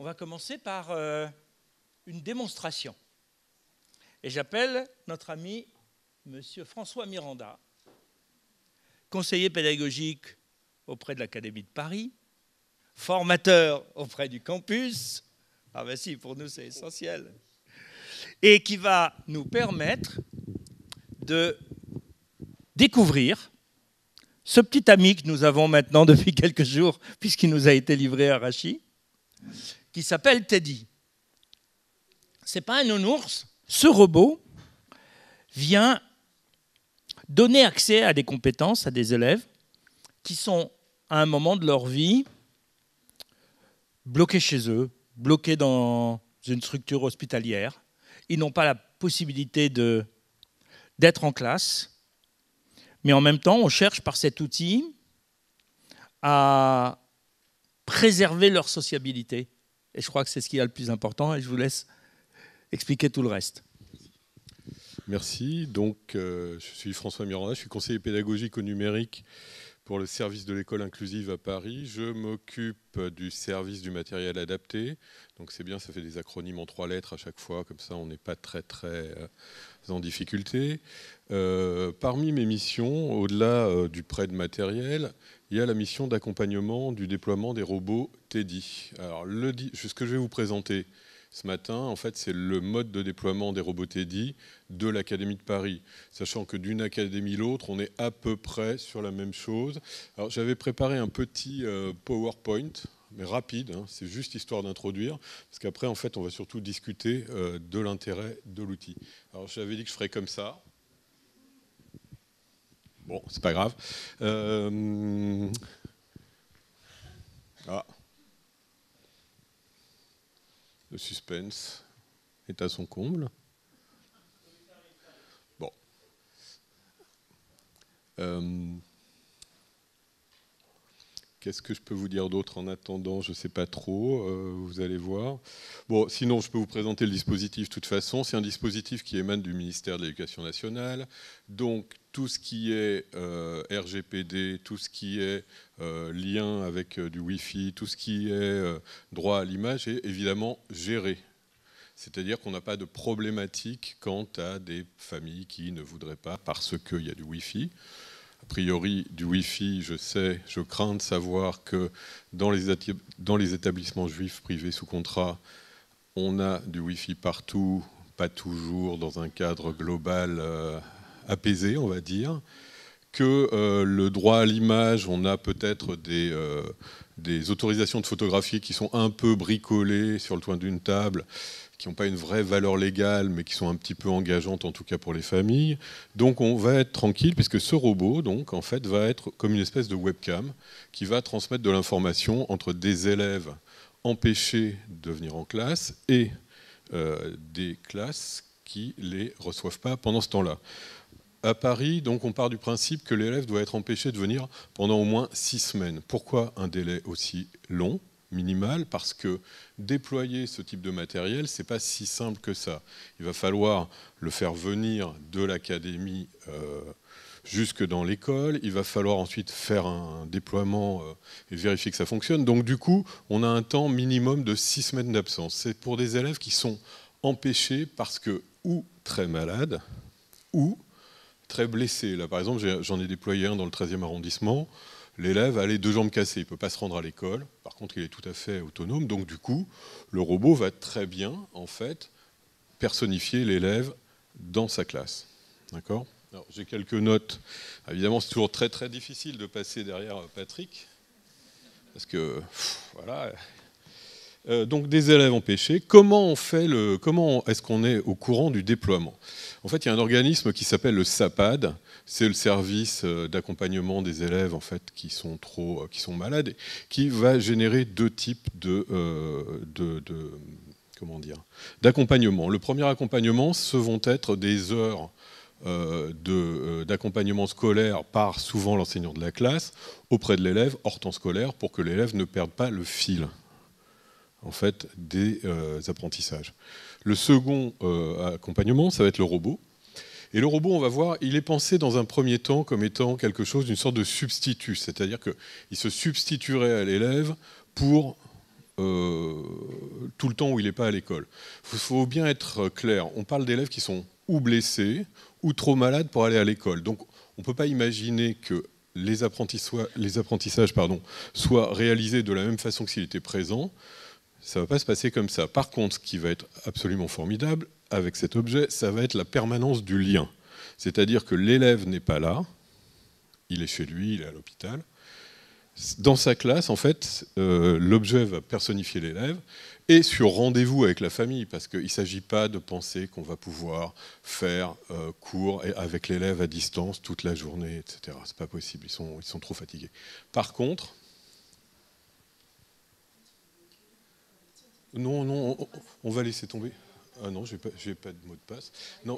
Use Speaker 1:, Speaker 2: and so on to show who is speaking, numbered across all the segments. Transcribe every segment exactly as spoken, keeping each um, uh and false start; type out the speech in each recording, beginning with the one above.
Speaker 1: on va commencer par euh, une démonstration. Et j'appelle notre ami Monsieur François Miranda, conseiller pédagogique auprès de l'Académie de Paris, formateur auprès du campus. Ah ben si, pour nous c'est essentiel. Et qui va nous permettre de découvrir ce petit ami que nous avons maintenant depuis quelques jours, puisqu'il nous a été livré à Rachid, qui s'appelle Teddy. Ce n'est pas un nounours. Ce robot vient donner accès à des compétences à des élèves qui sont, à un moment de leur vie, bloqués chez eux, bloqués dans une structure hospitalière. Ils n'ont pas la possibilité de, d'être en classe. Mais en même temps, on cherche par cet outil à préserver leur sociabilité. Et je crois que c'est ce qui est le plus important. Et je vous laisse expliquer tout le reste.
Speaker 2: Merci. Donc, euh, je suis François Miranda, je suis conseiller pédagogique au numérique pour le service de l'école inclusive à Paris. Je m'occupe du service du matériel adapté. Donc c'est bien, ça fait des acronymes en trois lettres à chaque fois, comme ça on n'est pas très très euh, en difficulté. Euh, parmi mes missions, au-delà euh, du prêt de matériel, il y a la mission d'accompagnement du déploiement des robots Teddy. Alors le, ce que je vais vous présenter ce matin, en fait, c'est le mode de déploiement des robots Teddy de l'Académie de Paris. Sachant que d'une académie à l'autre, on est à peu près sur la même chose. Alors, j'avais préparé un petit euh, PowerPoint, mais rapide, hein, c'est juste histoire d'introduire, parce qu'après, en fait, on va surtout discuter euh, de l'intérêt de l'outil. Alors, j'avais dit que je ferais comme ça. Bon, c'est pas grave. Euh... Ah. Le suspense est à son comble. Bon. Euh, Qu'est-ce que je peux vous dire d'autre en attendant? Je ne sais pas trop, euh, vous allez voir. Bon, sinon, je peux vous présenter le dispositif de toute façon. C'est un dispositif qui émane du ministère de l'Éducation nationale. Donc, tout ce qui est euh, R G P D, tout ce qui est euh, lien avec euh, du Wi-Fi, tout ce qui est euh, droit à l'image est évidemment géré. C'est-à-dire qu'on n'a pas de problématique quant à des familles qui ne voudraient pas parce qu'il y a du Wi-Fi. A priori, du Wi-Fi, je sais, je crains de savoir que dans les, dans les établissements juifs privés sous contrat, on a du Wi-Fi partout, pas toujours dans un cadre global euh, apaisé, on va dire. Que euh, le droit à l'image, on a peut-être des, euh, des autorisations de photographie qui sont un peu bricolées sur le coin d'une table, qui n'ont pas une vraie valeur légale, mais qui sont un petit peu engageantes, en tout cas pour les familles. Donc on va être tranquille, puisque ce robot, donc, en fait, va être comme une espèce de webcam qui va transmettre de l'information entre des élèves empêchés de venir en classe et euh, des classes qui ne les reçoivent pas pendant ce temps-là. À Paris, donc, on part du principe que l'élève doit être empêché de venir pendant au moins six semaines. Pourquoi un délai aussi long ? Minimal, parce que déployer ce type de matériel, c'est pas si simple que ça. Il va falloir le faire venir de l'académie euh, jusque dans l'école, il va falloir ensuite faire un déploiement euh, et vérifier que ça fonctionne. Donc du coup, on a un temps minimum de six semaines d'absence. C'est pour des élèves qui sont empêchés parce que ou très malades, ou très blessés. Là, par exemple, j'en ai déployé un dans le treizième arrondissement. L'élève a les deux jambes cassées, il ne peut pas se rendre à l'école. Par contre, il est tout à fait autonome. Donc, du coup, le robot va très bien, en fait, personnifier l'élève dans sa classe. D'accord ? Alors, j'ai quelques notes. Évidemment, c'est toujours très, très difficile de passer derrière Patrick. Parce que, pff, voilà... Euh, donc des élèves empêchés. Comment on fait le, comment est-ce qu'on est au courant du déploiement? En fait, il y a un organisme qui s'appelle le SAPAD. C'est le service d'accompagnement des élèves en fait qui sont trop, qui sont malades, qui va générer deux types de, euh, de, de comment dire, d'accompagnement. Le premier accompagnement, ce vont être des heures euh, de, euh, d'accompagnement scolaire par souvent l'enseignant de la classe auprès de l'élève hors temps scolaire pour que l'élève ne perde pas le fil en fait, des euh, apprentissages. Le second euh, accompagnement, ça va être le robot. Et le robot, on va voir, il est pensé dans un premier temps comme étant quelque chose d'une sorte de substitut, c'est-à-dire qu'il se substituerait à l'élève pour euh, tout le temps où il n'est pas à l'école. Il faut bien être clair, on parle d'élèves qui sont ou blessés ou trop malades pour aller à l'école. Donc on ne peut pas imaginer que les apprentissages, les apprentissages pardon, soient réalisés de la même façon que s'il était présent. Ça ne va pas se passer comme ça. Par contre, ce qui va être absolument formidable avec cet objet, ça va être la permanence du lien. C'est-à-dire que l'élève n'est pas là, il est chez lui, il est à l'hôpital. Dans sa classe, en fait, euh, l'objet va personnifier l'élève et sur rendez-vous avec la famille, parce qu'il ne s'agit pas de penser qu'on va pouvoir faire euh, cours avec l'élève à distance toute la journée, et cetera. C'est pas possible, ils sont, ils sont trop fatigués. Par contre, non, non, on, on va laisser tomber. Ah non, je n'ai pas, j'ai pas de mot de passe. Non.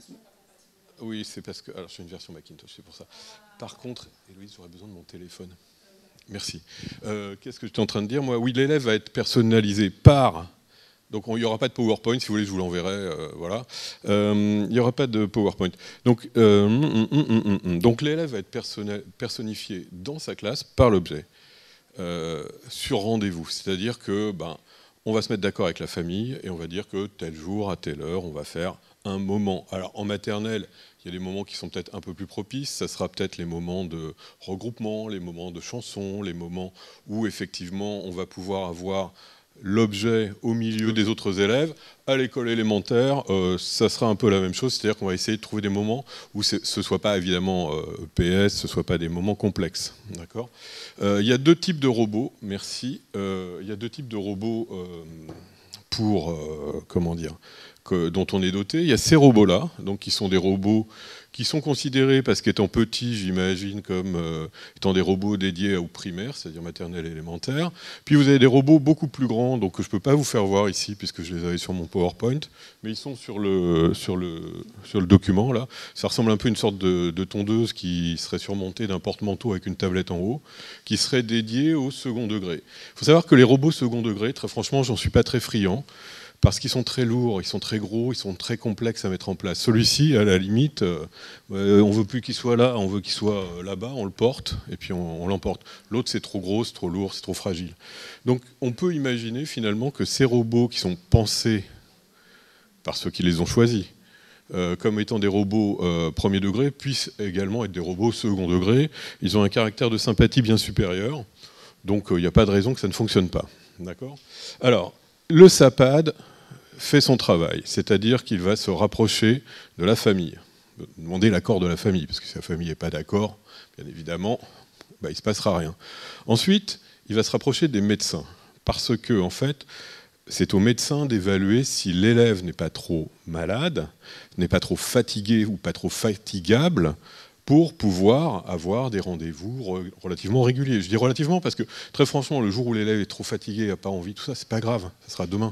Speaker 2: Oui, c'est parce que... Alors, j'ai une version Macintosh, c'est pour ça. Par contre, Héloïse, j'aurais besoin de mon téléphone. Merci. Euh, Qu'est-ce que j'étais en train de dire, moi? Oui, l'élève va être personnalisé par... Donc, il n'y aura pas de PowerPoint, si vous voulez, je vous l'enverrai. Euh, voilà. Euh, il n'y aura pas de PowerPoint. Donc, euh, mm, mm, mm, mm, donc l'élève va être personnifié dans sa classe par l'objet, euh, sur rendez-vous. C'est-à-dire que... Ben, on va se mettre d'accord avec la famille et on va dire que tel jour, à telle heure, on va faire un moment. Alors en maternelle, il y a des moments qui sont peut-être un peu plus propices. Ça sera peut-être les moments de regroupement, les moments de chansons, les moments où effectivement on va pouvoir avoir l'objet au milieu des autres élèves. À l'école élémentaire, euh, ça sera un peu la même chose, c'est-à-dire qu'on va essayer de trouver des moments où ce ne soit pas évidemment euh, E P S, ce ne soit pas des moments complexes. D'accord ? Euh, il y a deux types de robots, merci. Euh, il y a deux types de robots euh, pour, euh, comment dire, que, dont on est doté. Il y a ces robots-là, donc qui sont des robots qui sont considérés, parce qu'étant petits, j'imagine, comme euh, étant des robots dédiés aux primaires, c'est-à-dire maternelle et élémentaire. Puis vous avez des robots beaucoup plus grands, donc que je ne peux pas vous faire voir ici, puisque je les avais sur mon PowerPoint, mais ils sont sur le, sur le, sur le document, là. Ça ressemble un peu à une sorte de, de tondeuse qui serait surmontée d'un porte-manteau avec une tablette en haut, qui serait dédiée au second degré. Il faut savoir que les robots second degré, très franchement, j'en suis pas très friand, parce qu'ils sont très lourds, ils sont très gros, ils sont très complexes à mettre en place. Celui-ci, à la limite, euh, on ne veut plus qu'il soit là, on veut qu'il soit là-bas, on le porte, et puis on, on l'emporte. L'autre, c'est trop gros, c'est trop lourd, c'est trop fragile. Donc on peut imaginer finalement que ces robots qui sont pensés par ceux qui les ont choisis, euh, comme étant des robots euh, premier degré, puissent également être des robots second degré. Ils ont un caractère de sympathie bien supérieur, donc il euh, n'y a pas de raison que ça ne fonctionne pas. D'accord ? Alors, le SAPAD fait son travail, c'est-à-dire qu'il va se rapprocher de la famille, demander l'accord de la famille, parce que si la famille n'est pas d'accord, bien évidemment, bah, il ne se passera rien. Ensuite, il va se rapprocher des médecins, parce que, en fait, c'est aux médecins d'évaluer si l'élève n'est pas trop malade, n'est pas trop fatigué ou pas trop fatigable, pour pouvoir avoir des rendez-vous relativement réguliers. Je dis relativement parce que, très franchement, le jour où l'élève est trop fatigué, n'a pas envie, tout ça, c'est pas grave, ça sera demain.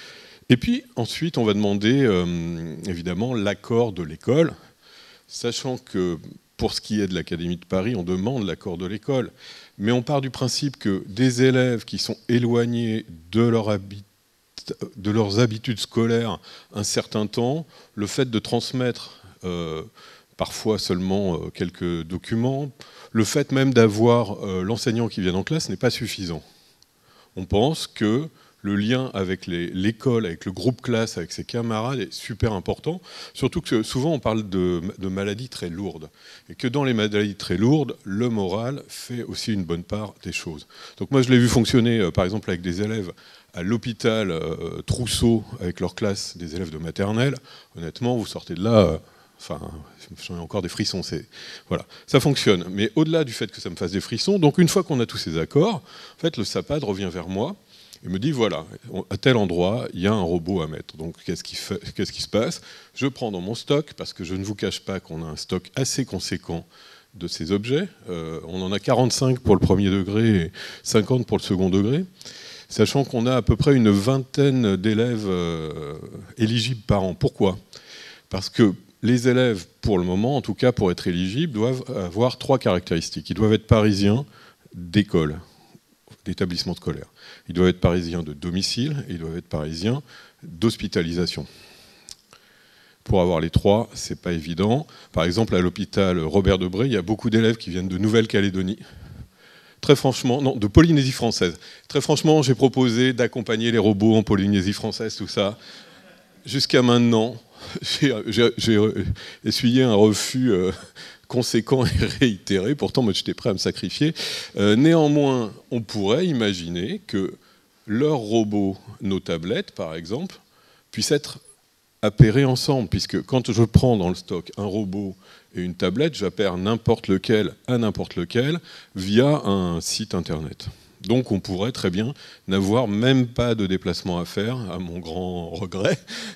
Speaker 2: Et puis, ensuite, on va demander, euh, évidemment, l'accord de l'école, sachant que, pour ce qui est de l'Académie de Paris, on demande l'accord de l'école, mais on part du principe que des élèves qui sont éloignés de, leur habit, de leurs habitudes scolaires un certain temps, le fait de transmettre... Euh, parfois seulement euh, quelques documents. Le fait même d'avoir euh, l'enseignant qui vient en classe n'est pas suffisant. On pense que le lien avec l'école, avec le groupe classe, avec ses camarades est super important, surtout que souvent on parle de, de maladies très lourdes, et que dans les maladies très lourdes, le moral fait aussi une bonne part des choses. Donc moi je l'ai vu fonctionner euh, par exemple avec des élèves à l'hôpital euh, Trousseau, avec leur classe des élèves de maternelle. Honnêtement, vous sortez de là... Euh, Enfin, j'en ai encore des frissons. Voilà, ça fonctionne. Mais au-delà du fait que ça me fasse des frissons, donc une fois qu'on a tous ces accords, en fait, le SAPAD revient vers moi et me dit voilà, à tel endroit, il y a un robot à mettre. Donc, qu'est-ce qui, fait, qu'est-ce qui se passe? Je prends dans mon stock, parce que je ne vous cache pas qu'on a un stock assez conséquent de ces objets. Euh, on en a quarante-cinq pour le premier degré et cinquante pour le second degré. Sachant qu'on a à peu près une vingtaine d'élèves euh, éligibles par an. Pourquoi? Parce que les élèves, pour le moment, en tout cas pour être éligibles, doivent avoir trois caractéristiques. Ils doivent être parisiens d'école, d'établissement scolaire. Ils doivent être parisiens de domicile et ils doivent être parisiens d'hospitalisation. Pour avoir les trois, c'est pas évident. Par exemple, à l'hôpital Robert Debré, il y a beaucoup d'élèves qui viennent de Nouvelle-Calédonie. Très franchement, non, de Polynésie française. Très franchement, j'ai proposé d'accompagner les robots en Polynésie française, tout ça. Jusqu'à maintenant, j'ai essuyé un refus euh, conséquent et réitéré. Pourtant, moi, j'étais prêt à me sacrifier. Euh, néanmoins, on pourrait imaginer que leurs robots, nos tablettes, par exemple, puissent être appairés ensemble, puisque quand je prends dans le stock un robot et une tablette, j'appaire n'importe lequel à n'importe lequel via un site internet. Donc on pourrait très bien n'avoir même pas de déplacement à faire, à mon grand regret,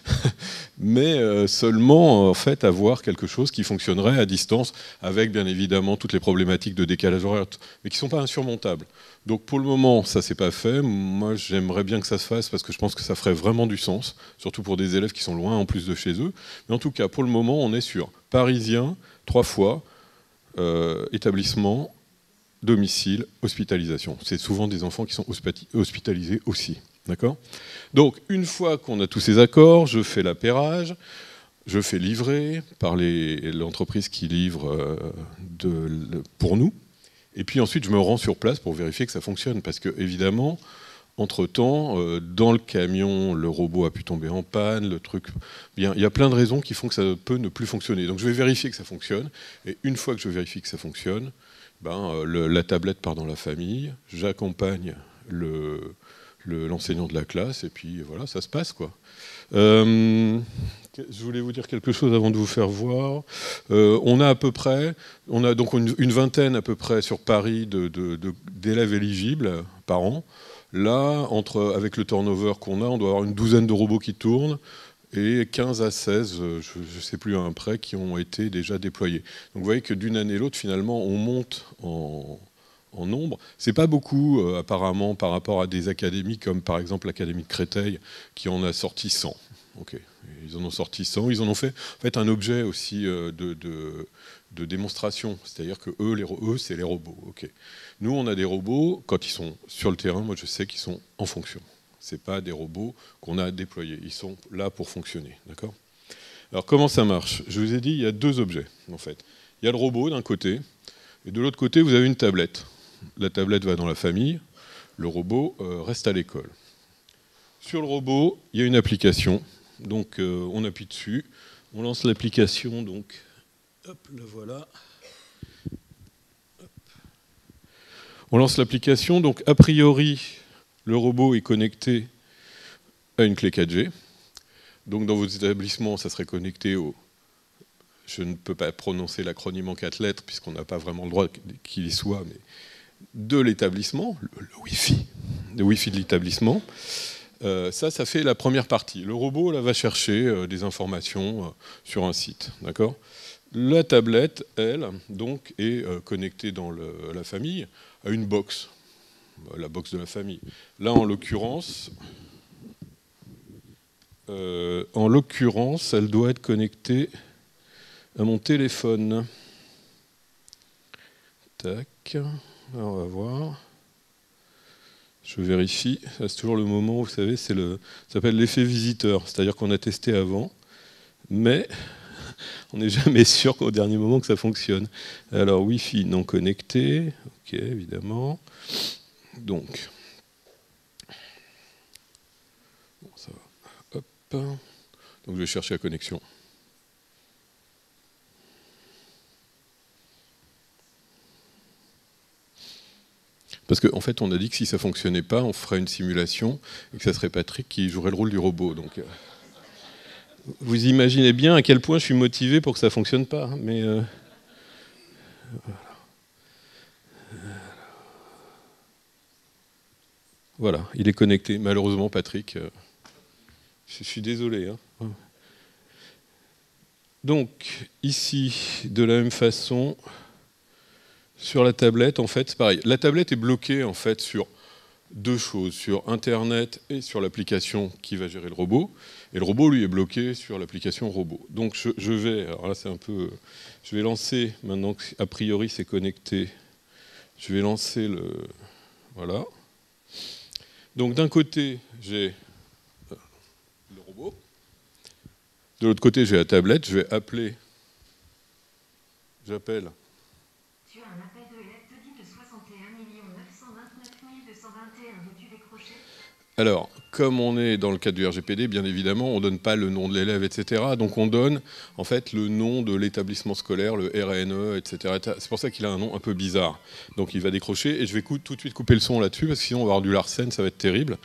Speaker 2: mais euh, seulement en fait avoir quelque chose qui fonctionnerait à distance, avec bien évidemment toutes les problématiques de décalage horaire, mais qui ne sont pas insurmontables. Donc pour le moment, ça s'est pas fait. Moi, j'aimerais bien que ça se fasse parce que je pense que ça ferait vraiment du sens, surtout pour des élèves qui sont loin en plus de chez eux. Mais en tout cas, pour le moment, on est sur parisien, trois fois, euh, établissement, domicile, hospitalisation. C'est souvent des enfants qui sont hospitalisés aussi. D'accord ? Donc, une fois qu'on a tous ces accords, je fais l'appairage, je fais livrer par l'entreprise qui livre euh, de, pour nous. Et puis ensuite, je me rends sur place pour vérifier que ça fonctionne. Parce que, évidemment, entre-temps, euh, dans le camion, le robot a pu tomber en panne, le truc... Bien, il y a plein de raisons qui font que ça peut ne plus fonctionner. Donc, je vais vérifier que ça fonctionne. Et une fois que je vérifie que ça fonctionne, ben, euh, le, la tablette part dans la famille, j'accompagne le, le, l'enseignant de la classe, et puis voilà, ça se passe, quoi. Euh, je voulais vous dire quelque chose avant de vous faire voir. Euh, on a à peu près, on a donc une, une vingtaine à peu près sur Paris de, de, de, d'élèves éligibles par an. Là, entre, avec le turnover qu'on a, on doit avoir une douzaine de robots qui tournent et quinze à seize, je ne sais plus à un près, qui ont été déjà déployés. Donc vous voyez que d'une année à l'autre, finalement, on monte en, en nombre. Ce n'est pas beaucoup, euh, apparemment, par rapport à des académies comme par exemple l'Académie de Créteil, qui en a sorti cent. Okay. Ils en ont sorti cent. Ils en ont fait, en fait un objet aussi euh, de, de, de démonstration. C'est-à-dire que eux, les, eux c'est les robots. Okay. Nous, on a des robots, quand ils sont sur le terrain, moi je sais qu'ils sont en fonction. Ce n'est pas des robots qu'on a déployés. Ils sont là pour fonctionner. D'accord ? Alors comment ça marche ? Je vous ai dit, il y a deux objets, en fait. Il y a le robot d'un côté, et de l'autre côté, vous avez une tablette. La tablette va dans la famille, le robot euh, reste à l'école. Sur le robot, il y a une application. Donc euh, on appuie dessus, on lance l'application, donc hop, la voilà. Hop. On lance l'application, donc a priori, le robot est connecté à une clé quatre G. Donc dans vos établissements, ça serait connecté au... Je ne peux pas prononcer l'acronyme en quatre lettres, puisqu'on n'a pas vraiment le droit qu'il y soit, mais de l'établissement, le, le Wi-Fi, le Wi-Fi de l'établissement. Euh, ça, ça fait la première partie. Le robot là, va chercher euh, des informations euh, sur un site. D'accord ? La tablette, elle, donc, est euh, connectée dans le, la famille à une box, la box de la famille. Là, en l'occurrence, euh, en l'occurrence, elle doit être connectée à mon téléphone. Tac, alors on va voir. Je vérifie, c'est toujours le moment, vous savez, c'est le, ça s'appelle l'effet visiteur, c'est-à-dire qu'on a testé avant, mais on n'est jamais sûr qu'au dernier moment que ça fonctionne. Alors, Wi-Fi non connecté, ok, évidemment. Donc, bon, ça va. Hop. Donc, je vais chercher la connexion. Parce qu'en en fait, on a dit que si ça ne fonctionnait pas, on ferait une simulation et que ça serait Patrick qui jouerait le rôle du robot. Donc, euh, vous imaginez bien à quel point je suis motivé pour que ça ne fonctionne pas. Mais, euh, voilà. Voilà, il est connecté. Malheureusement, Patrick, euh, je suis désolé. Hein. Donc, ici, de la même façon... Sur la tablette, en fait, c'est pareil. La tablette est bloquée en fait sur deux choses, sur Internet et sur l'application qui va gérer le robot. Et le robot, lui, est bloqué sur l'application robot. Donc je, je vais, alors là c'est un peu, je vais lancer, maintenant qu'a priori c'est connecté, je vais lancer le, voilà. Donc d'un côté, j'ai le robot. De l'autre côté, j'ai la tablette. Je vais appeler, j'appelle. Alors, comme on est dans le cadre du R G P D, bien évidemment, on ne donne pas le nom de l'élève, et cetera. Donc on donne en fait le nom de l'établissement scolaire, le R N E, et cetera. C'est pour ça qu'il a un nom un peu bizarre. Donc il va décrocher et je vais tout de suite couper le son là-dessus parce que sinon on va avoir du Larsen, ça va être terrible.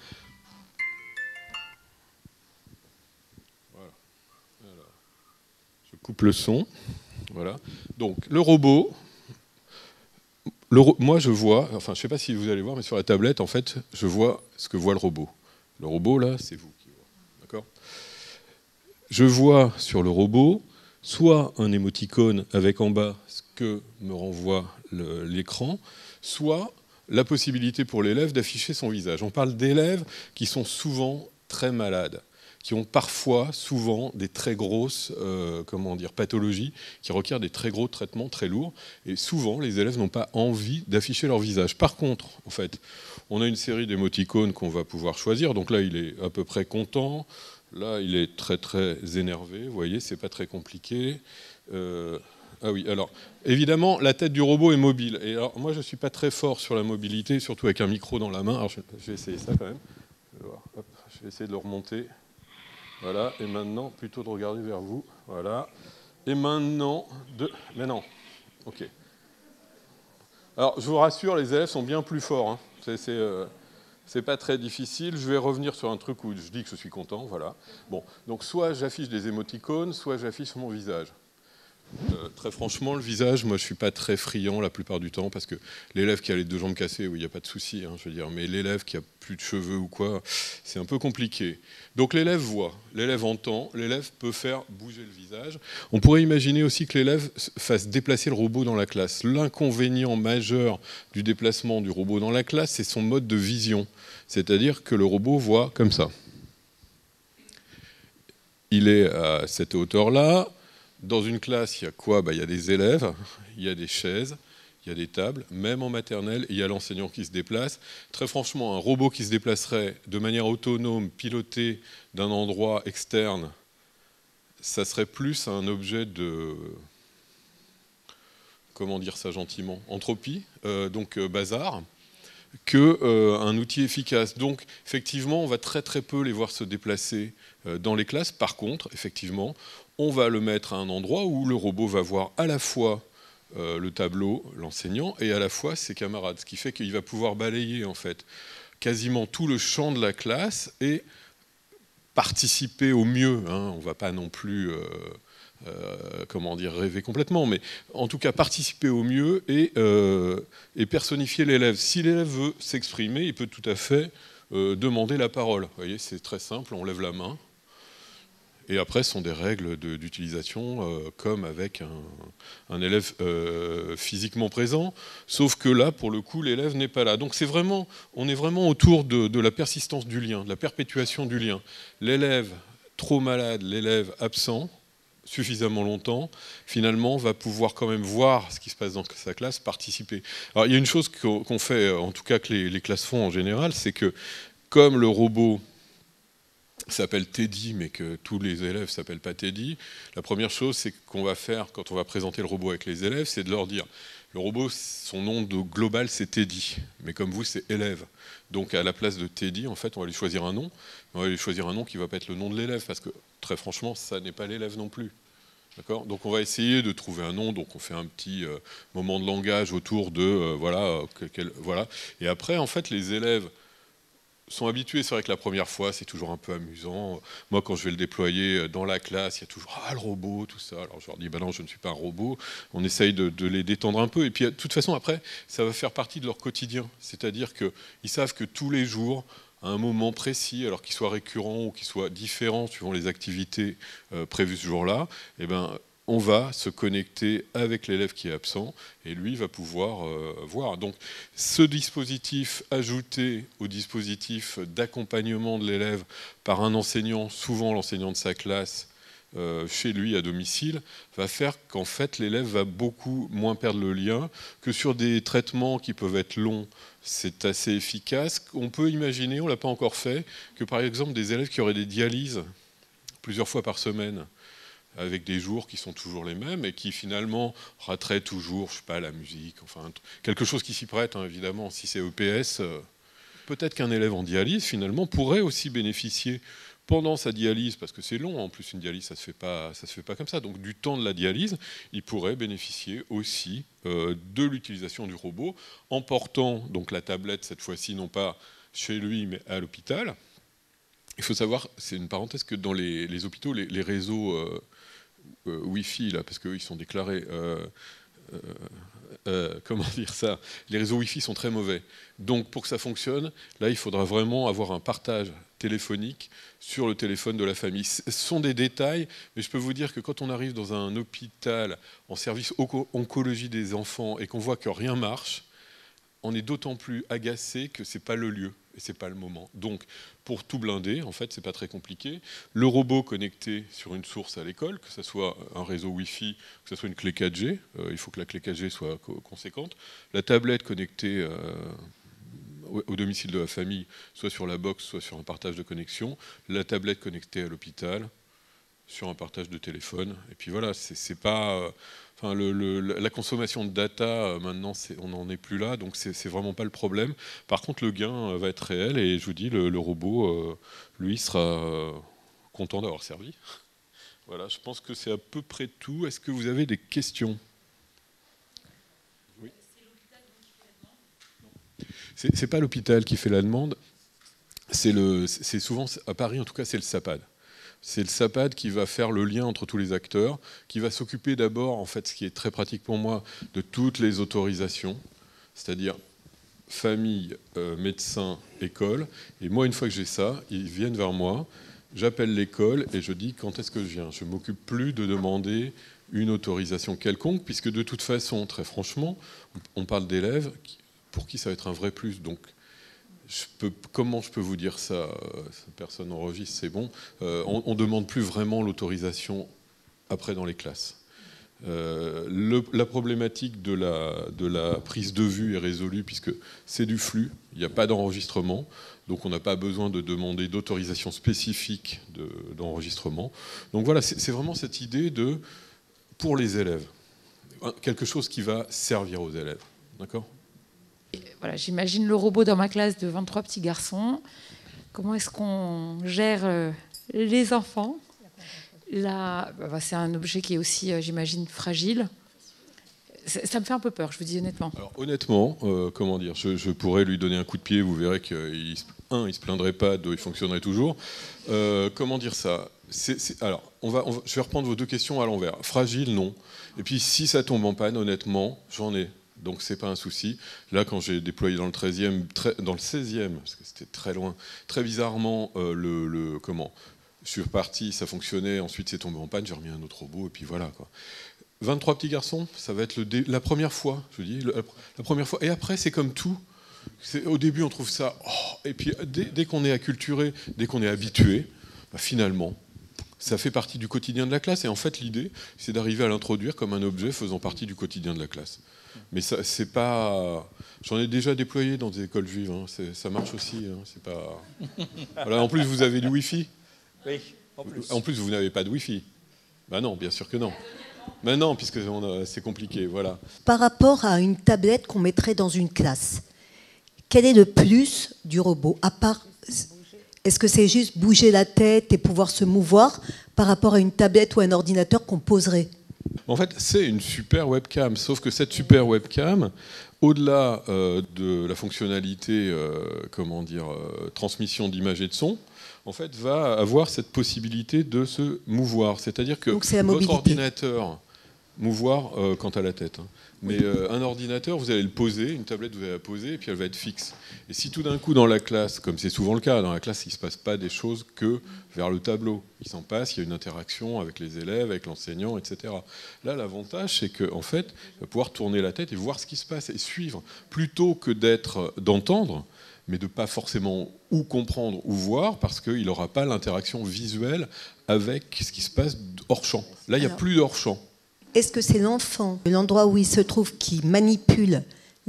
Speaker 2: Voilà. Alors, je coupe le son. Voilà. Donc le robot. Le, moi, je vois, enfin, je ne sais pas si vous allez voir, mais sur la tablette, en fait, je vois ce que voit le robot. Le robot, là, c'est vous qui voyez. D'accord ? Je vois sur le robot soit un émoticône avec en bas ce que me renvoie l'écran, soit la possibilité pour l'élève d'afficher son visage. On parle d'élèves qui sont souvent très malades, qui ont parfois, souvent, des très grosses euh, comment dire, pathologies, qui requièrent des très gros traitements très lourds. Et souvent, les élèves n'ont pas envie d'afficher leur visage. Par contre, en fait, on a une série d'émoticônes qu'on va pouvoir choisir. Donc là, il est à peu près content. Là, il est très, très énervé. Vous voyez, c'est pas très compliqué. Euh, ah oui, alors, évidemment, la tête du robot est mobile. Et alors, moi, je ne suis pas très fort sur la mobilité, surtout avec un micro dans la main. Alors, je, je vais essayer ça quand même. Hop, je vais essayer de le remonter. Voilà, et maintenant, plutôt de regarder vers vous. Voilà. Et maintenant, de... Mais non. OK. Alors, je vous rassure, les élèves sont bien plus forts. Hein. C'est c'est, euh, c'est pas très difficile. Je vais revenir sur un truc où je dis que je suis content. Voilà. Bon, donc soit j'affiche des émoticônes, soit j'affiche mon visage. Euh, très franchement, le visage, moi je suis pas très friand la plupart du temps parce que l'élève qui a les deux jambes cassées, oui, il n'y a pas de souci, hein, je veux dire, mais l'élève qui a plus de cheveux ou quoi, c'est un peu compliqué. Donc l'élève voit, l'élève entend, l'élève peut faire bouger le visage. On pourrait imaginer aussi que l'élève fasse déplacer le robot dans la classe. L'inconvénient majeur du déplacement du robot dans la classe, c'est son mode de vision, c'est-à-dire que le robot voit comme ça. Il est à cette hauteur-là. Dans une classe, il y a quoi ? Ben, il y a des élèves, il y a des chaises, il y a des tables, même en maternelle, il y a l'enseignant qui se déplace. Très franchement, un robot qui se déplacerait de manière autonome, piloté d'un endroit externe, ça serait plus un objet de... Comment dire ça gentiment ? Entropie, euh, donc euh, bazar, qu'un euh, outil efficace. Donc, effectivement, on va très très peu les voir se déplacer euh, dans les classes. Par contre, effectivement, on va le mettre à un endroit où le robot va voir à la fois euh, le tableau, l'enseignant, et à la fois ses camarades. Ce qui fait qu'il va pouvoir balayer en fait quasiment tout le champ de la classe et participer au mieux. Hein. On ne va pas non plus... Euh, Euh, comment dire, rêver complètement, mais en tout cas participer au mieux et, euh, et personnifier l'élève. Si l'élève veut s'exprimer, il peut tout à fait euh, demander la parole. Vous voyez, c'est très simple, on lève la main. Et après, ce sont des règles d'utilisation euh, comme avec un, un élève euh, physiquement présent, sauf que là, pour le coup, l'élève n'est pas là. Donc c'est vraiment, on est vraiment autour de, de la persistance du lien, de la perpétuation du lien. L'élève trop malade, l'élève absent, suffisamment longtemps, finalement, va pouvoir quand même voir ce qui se passe dans sa classe, participer. Alors, il y a une chose qu'on qu'on fait, en tout cas que les, les classes font en général, c'est que comme le robot s'appelle Teddy, mais que tous les élèves ne s'appellent pas Teddy, la première chose c'est qu'on va faire quand on va présenter le robot avec les élèves, c'est de leur dire, le robot, son nom de global, c'est Teddy, mais comme vous, c'est élève. Donc à la place de Teddy, en fait, on va lui choisir un nom, on va lui choisir un nom qui ne va pas être le nom de l'élève, parce que très franchement, ça n'est pas l'élève non plus. D'accord ? Donc on va essayer de trouver un nom, donc on fait un petit euh, moment de langage autour de, euh, voilà, euh, quel, voilà. Et après, en fait, les élèves sont habitués, c'est vrai que la première fois, c'est toujours un peu amusant. Moi, quand je vais le déployer dans la classe, il y a toujours « Ah, le robot », tout ça. Alors je leur dis « Ben non, je ne suis pas un robot ». On essaye de, de les détendre un peu. Et puis, de toute façon, après, ça va faire partie de leur quotidien. C'est-à-dire qu'ils savent que tous les jours, à un moment précis, alors qu'il soit récurrent ou qu'il soit différent suivant les activités euh, prévues ce jour-là, eh ben, on va se connecter avec l'élève qui est absent et lui va pouvoir euh, voir. Donc ce dispositif ajouté au dispositif d'accompagnement de l'élève par un enseignant, souvent l'enseignant de sa classe, euh, chez lui à domicile, va faire qu'en fait l'élève va beaucoup moins perdre le lien, que sur des traitements qui peuvent être longs, c'est assez efficace. On peut imaginer, on ne l'a pas encore fait, que par exemple des élèves qui auraient des dialyses plusieurs fois par semaine, avec des jours qui sont toujours les mêmes et qui finalement rateraient toujours, je sais pas, la musique, enfin quelque chose qui s'y prête, hein, évidemment, si c'est E P S. Euh, peut-être qu'un élève en dialyse, finalement, pourrait aussi bénéficier pendant sa dialyse, parce que c'est long, en plus une dialyse, ça ne se fait pas, ça se fait pas comme ça, donc du temps de la dialyse, il pourrait bénéficier aussi euh, de l'utilisation du robot, en portant donc la tablette, cette fois-ci, non pas chez lui, mais à l'hôpital. Il faut savoir, c'est une parenthèse, que dans les, les hôpitaux, les, les réseaux euh, euh, Wi-Fi, là, parce qu'eux, ils sont déclarés... Euh, euh, Euh, comment dire ça, les réseaux Wi-Fi sont très mauvais. Donc pour que ça fonctionne, là il faudra vraiment avoir un partage téléphonique sur le téléphone de la famille. Ce sont des détails, mais je peux vous dire que quand on arrive dans un hôpital en service oncologie des enfants et qu'on voit que rien marche, on est d'autant plus agacé que ce n'est pas le lieu et ce n'est pas le moment. Donc, pour tout blinder, en fait, ce n'est pas très compliqué. Le robot connecté sur une source à l'école, que ce soit un réseau Wi-Fi, que ce soit une clé quatre G, euh, il faut que la clé quatre G soit co conséquente. La tablette connectée euh, au, au domicile de la famille, soit sur la box, soit sur un partage de connexion. La tablette connectée à l'hôpital, sur un partage de téléphone. Et puis voilà, c'est pas... Euh, Enfin, le, le, la consommation de data, euh, maintenant, on n'en est plus là, donc c'est vraiment pas le problème. Par contre, le gain euh, va être réel, et je vous dis, le, le robot, euh, lui, sera euh, content d'avoir servi. Voilà, je pense que c'est à peu près tout. Est-ce que vous avez des questions? Oui. C'est pas l'hôpital qui fait la demande, c'est souvent, à Paris en tout cas, c'est le SAPAD. C'est le SAPAD qui va faire le lien entre tous les acteurs, qui va s'occuper d'abord, en fait, ce qui est très pratique pour moi, de toutes les autorisations, c'est-à-dire famille, euh, médecin, école. Et moi, une fois que j'ai ça, ils viennent vers moi, j'appelle l'école et je dis quand est-ce que je viens. Je ne m'occupe plus de demander une autorisation quelconque, puisque de toute façon, très franchement, on parle d'élèves pour qui ça va être un vrai plus. Donc, Je peux, comment je peux vous dire ça? Personne n'enregistre, c'est bon. Euh, on ne demande plus vraiment l'autorisation après dans les classes. Euh, le, la problématique de la, de la prise de vue est résolue puisque c'est du flux, il n'y a pas d'enregistrement, donc on n'a pas besoin de demander d'autorisation spécifique d'enregistrement. De, donc voilà, c'est vraiment cette idée de, pour les élèves, quelque chose qui va servir aux élèves. D'accord ?
Speaker 3: Voilà, j'imagine le robot dans ma classe de vingt-trois petits garçons. Comment est-ce qu'on gère euh, les enfants? Là, bah, c'est un objet qui est aussi, euh, j'imagine, fragile. Ça, ça me fait un peu peur, je vous dis honnêtement.
Speaker 2: Alors honnêtement, euh, comment dire, je, je pourrais lui donner un coup de pied, vous verrez qu'il un, il se plaindrait pas, deux, il fonctionnerait toujours. Euh, comment dire ça? c'est, c'est, Alors, on va, on va, je vais reprendre vos deux questions à l'envers. Fragile, non. Et puis, si ça tombe en panne, honnêtement, j'en ai. Donc c'est pas un souci. Là, quand j'ai déployé dans le treizième, très, dans le seizième, parce que c'était très loin, très bizarrement, euh, le, le comment, je suis reparti, ça fonctionnait. Ensuite, c'est tombé en panne, j'ai remis un autre robot et puis voilà quoi. vingt-trois petits garçons, ça va être le dé, la première fois, je vous dis, le, la première fois. Et après, c'est comme tout. Au début, on trouve ça, oh, et puis dès, dès qu'on est acculturé, dès qu'on est habitué, bah, finalement, ça fait partie du quotidien de la classe. Et en fait, l'idée, c'est d'arriver à l'introduire comme un objet faisant partie du quotidien de la classe. Mais ça, c'est pas. J'en ai déjà déployé dans des écoles juives. Hein. Ça marche aussi. Hein. C'est pas. Voilà. En plus, vous avez du Wi-Fi.
Speaker 1: Oui. En plus.
Speaker 2: En plus, vous n'avez pas de Wi-Fi. Ben non, bien sûr que non. Ben non, puisque c'est compliqué. Voilà.
Speaker 4: Par rapport à une tablette qu'on mettrait dans une classe, quel est le plus du robot? À part, est-ce que c'est juste bouger la tête et pouvoir se mouvoir par rapport à une tablette ou un ordinateur qu'on poserait?
Speaker 2: En fait, c'est une super webcam, sauf que cette super webcam, au-delà euh, de la fonctionnalité, euh, comment dire, euh, transmission d'images et de son, en fait, va avoir cette possibilité de se mouvoir. C'est-à-dire que votre ordinateur, mouvoir euh, quant à la tête, hein. Mais euh, un ordinateur, vous allez le poser, une tablette, vous allez la poser, et puis elle va être fixe. Et si tout d'un coup, dans la classe, comme c'est souvent le cas, dans la classe, il ne se passe pas des choses que vers le tableau. Il s'en passe, il y a une interaction avec les élèves, avec l'enseignant, et cetera. Là, l'avantage, c'est qu'en fait, il va pouvoir tourner la tête et voir ce qui se passe, et suivre, plutôt que d'être, d'entendre, mais de ne pas forcément ou comprendre ou voir, parce qu'il n'aura pas l'interaction visuelle avec ce qui se passe hors champ. Là, il n'y a plus d'hors champ.
Speaker 4: Est-ce que c'est l'enfant, l'endroit où il se trouve, qui manipule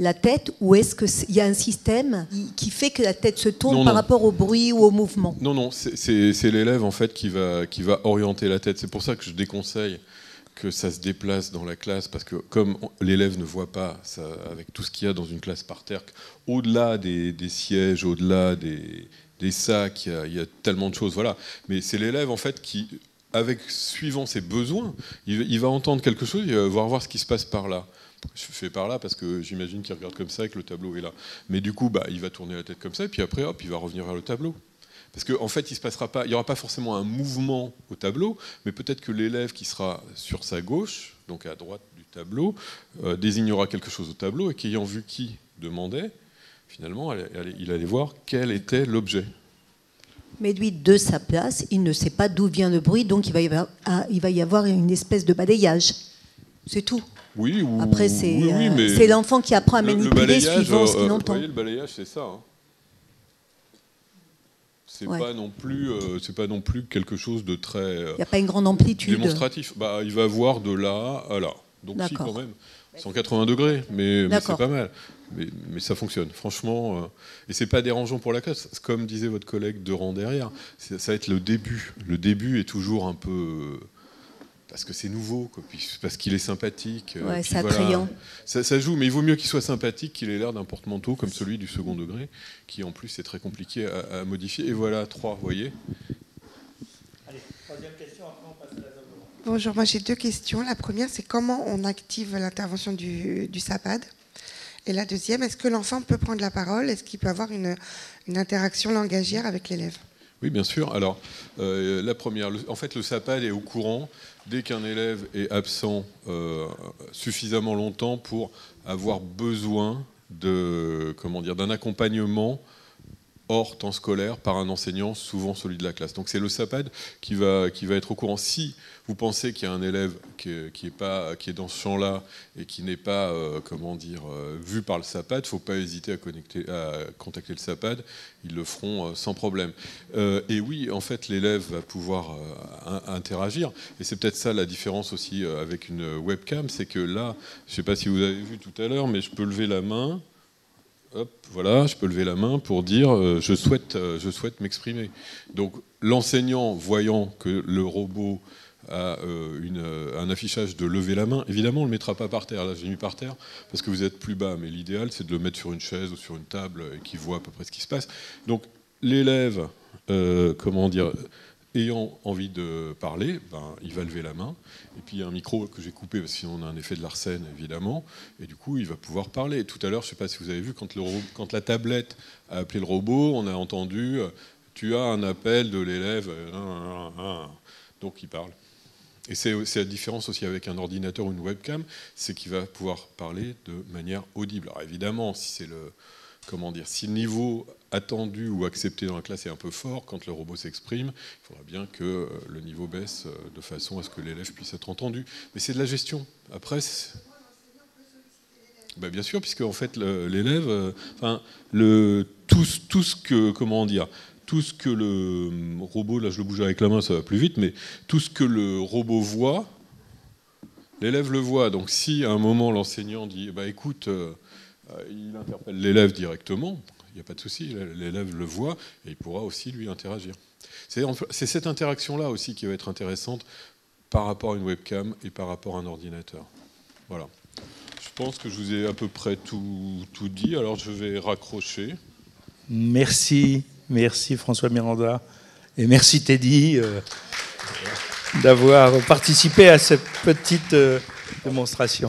Speaker 4: la tête, ou est-ce qu'il y a un système qui fait que la tête se tourne
Speaker 2: non,
Speaker 4: par
Speaker 2: non.
Speaker 4: rapport au bruit ou au mouvement?
Speaker 2: Non, non, c'est l'élève en fait qui va, qui va orienter la tête. C'est pour ça que je déconseille que ça se déplace dans la classe, parce que comme l'élève ne voit pas, ça, avec tout ce qu'il y a dans une classe par terre, au-delà des, des sièges, au-delà des, des sacs, il y, a, il y a tellement de choses. Voilà. Mais c'est l'élève en fait qui, avec, suivant ses besoins, il, il va entendre quelque chose, il va voir, voir ce qui se passe par là. Je fais par là parce que j'imagine qu'il regarde comme ça et que le tableau est là. Mais du coup, bah, il va tourner la tête comme ça, et puis après, hop, il va revenir vers le tableau. Parce qu'en en fait, il se passera pas, il n'y aura pas forcément un mouvement au tableau, mais peut-être que l'élève qui sera sur sa gauche, donc à droite du tableau, euh, désignera quelque chose au tableau, et qu'ayant vu qui demandait, finalement, il allait voir quel était l'objet.
Speaker 4: Mais lui, de sa place, il ne sait pas d'où vient le bruit, donc il va y avoir, ah, il va y avoir une espèce de balayage. C'est tout.
Speaker 2: Oui, ou,
Speaker 4: après, c'est
Speaker 2: oui, oui,
Speaker 4: euh, l'enfant qui apprend à manipuler suivant ce qu'il
Speaker 2: euh,
Speaker 4: entend.
Speaker 2: Vous voyez, le balayage, c'est ça. Hein. C'est ouais. pas non plus, euh, c'est pas non plus quelque chose de très. Il euh,
Speaker 4: n'y a pas une grande amplitude.
Speaker 2: Démonstratif. Bah, il va voir de là à là. Donc si quand même, cent quatre-vingts degrés, mais, mais c'est pas mal. Mais, mais ça fonctionne, franchement. Euh, et c'est pas dérangeant pour la classe. Comme disait votre collègue de rang derrière, ça va être le début. Le début est toujours un peu. Euh, parce que c'est nouveau, quoi, puis parce qu'il est sympathique.
Speaker 4: Ouais, c'est attrayant.
Speaker 2: Voilà, ça, ça joue, mais il vaut mieux qu'il soit sympathique qu'il ait l'air d'un porte-manteau comme celui du second degré, qui en plus est très compliqué à, à modifier. Et voilà, trois, vous voyez.
Speaker 1: Allez, troisième question, après on passe à la table.
Speaker 5: Bonjour, moi j'ai deux questions. La première, c'est comment on active l'intervention du, du SAPAD? Et la deuxième, est-ce que l'enfant peut prendre la parole? Est-ce qu'il peut avoir une, une interaction langagière avec l'élève?
Speaker 2: Oui, bien sûr. Alors, euh, la première, le, en fait, le SAPAD est au courant dès qu'un élève est absent euh, suffisamment longtemps pour avoir besoin de, comment dire, d'un accompagnement hors temps scolaire par un enseignant, souvent celui de la classe. Donc c'est le SAPAD qui va, qui va être au courant. Si vous pensez qu'il y a un élève qui est, qui est, pas, qui est dans ce champ-là et qui n'est pas euh, comment dire, euh, vu par le SAPAD, il ne faut pas hésiter à, connecter, à contacter le SAPAD, ils le feront euh, sans problème. Euh, et oui, en fait, l'élève va pouvoir euh, interagir, et c'est peut-être ça la différence aussi euh, avec une webcam, c'est que là, je ne sais pas si vous avez vu tout à l'heure, mais je peux lever la main. Hop, voilà, je peux lever la main pour dire euh, je souhaite, euh, je souhaite m'exprimer. Donc l'enseignant, voyant que le robot a euh, une, euh, un affichage de lever la main, évidemment on ne le mettra pas par terre. Là, je l'ai mis par terre parce que vous êtes plus bas, mais l'idéal c'est de le mettre sur une chaise ou sur une table et qu'il voit à peu près ce qui se passe. Donc l'élève, euh, comment dire, ayant envie de parler, ben, il va lever la main. Et puis il y a un micro que j'ai coupé, parce que sinon on a un effet de Larsen, évidemment. Et du coup, il va pouvoir parler. Tout à l'heure, je ne sais pas si vous avez vu, quand, le, quand la tablette a appelé le robot, on a entendu « tu as un appel de l'élève ». Donc il parle. Et c'est la différence aussi avec un ordinateur ou une webcam, c'est qu'il va pouvoir parler de manière audible. Alors évidemment, si c'est le... Comment dire, si le niveau attendu ou accepté dans la classe est un peu fort, quand le robot s'exprime, il faudra bien que le niveau baisse de façon à ce que l'élève puisse être entendu. Mais c'est de la gestion. Après, ben bien sûr, puisque en fait l'élève, euh, enfin, le, tout, tout ce que, comment dire, tout ce que le robot, là je le bouge avec la main, ça va plus vite, mais tout ce que le robot voit, l'élève le voit. Donc si à un moment l'enseignant dit, bah écoute, euh, il interpelle l'élève directement, il n'y a pas de souci, l'élève le voit et il pourra aussi lui interagir. C'est cette interaction-là aussi qui va être intéressante par rapport à une webcam et par rapport à un ordinateur. Voilà. Je pense que je vous ai à peu près tout, tout dit, alors je vais raccrocher.
Speaker 1: Merci, merci François Miranda et merci Teddy euh, d'avoir participé à cette petite euh, démonstration.